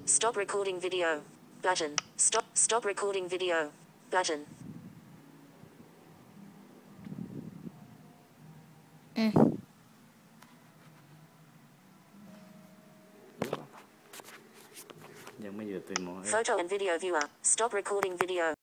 Stop recording video. Button. Stop recording video. Button. ยังไม่หยุดเป็นหมอ Photo and video viewer. Stop recording video.